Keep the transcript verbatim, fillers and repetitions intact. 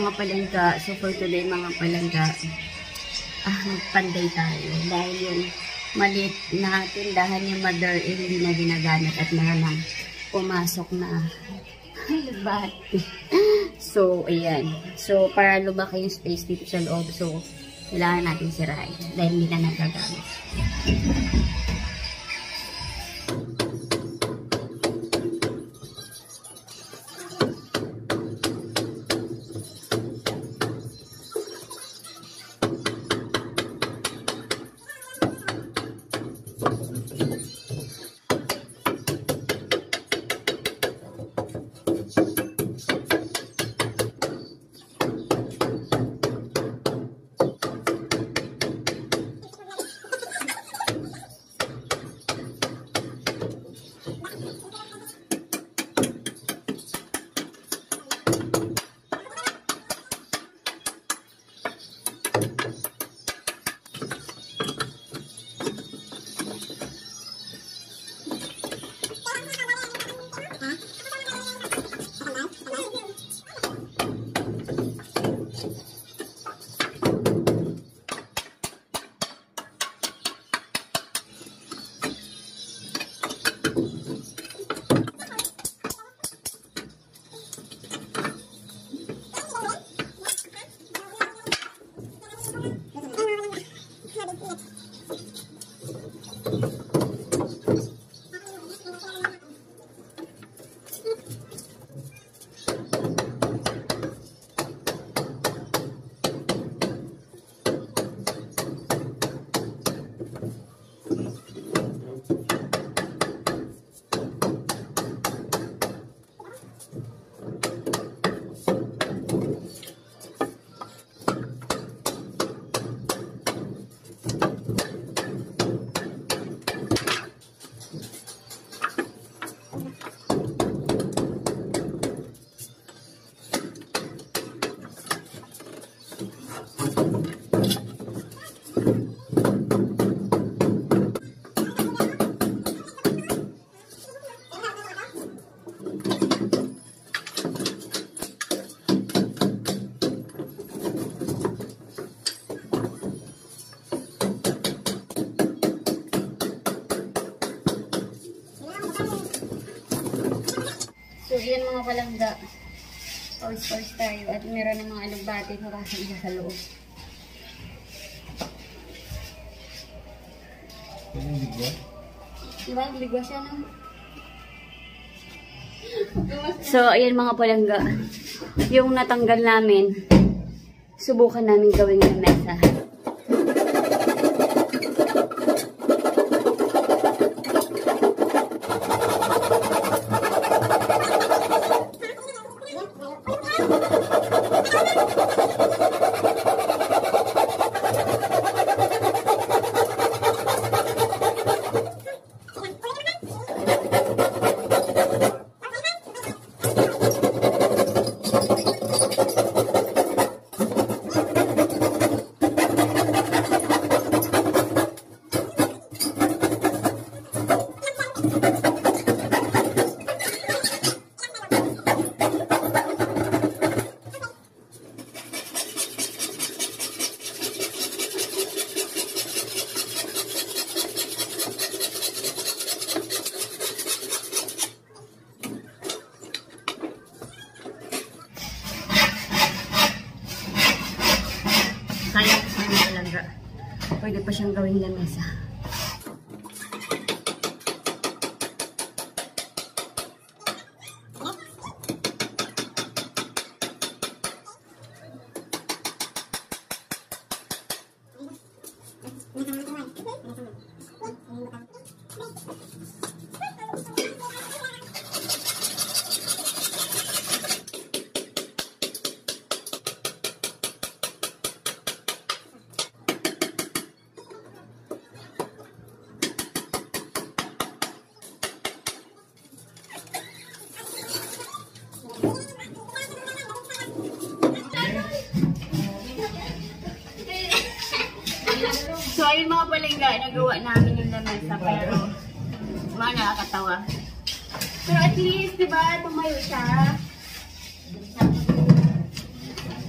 mga palangga. So for today mga palangga, ah, magpanday tayo. Dahil yung maliit na tindahan ni Mother eh, hindi na ginagamit at meron nang pumasok na bati. So, ayan. So, para lumaki yung space dito sa loob. So, kailangan natin sirain dahil hindi na nagagamit. So, yan mga palangga. Pause-pause tayo. At meron ng mga alugbati na kasi isa sa loob. Yung ligwa? Diba? Ligwa siya na. So, ayan mga palangga. Yung natanggal namin, subukan namin gawin ng mesa. Pwede pa siyang gawing lamesa. So, ayun mga palengga, nagawa namin yung lamesa, pero mga nakakatawa. Pero at least, diba, tumayo siya.